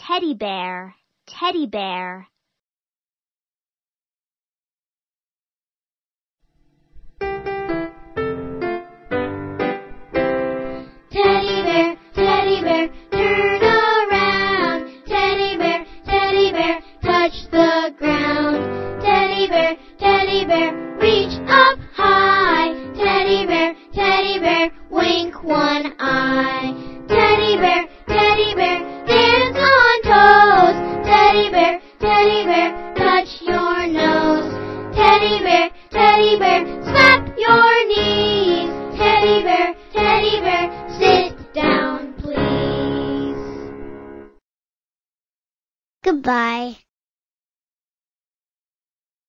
teddy bear, teddy bear. Teddy bear, turn around. Teddy bear, touch the ground. Teddy bear, reach up high. Teddy bear, wink one eye. Teddy bear, dance on toes. Teddy bear, touch your nose. Teddy bear, slap your knees. Teddy bear, sit down, please. Goodbye.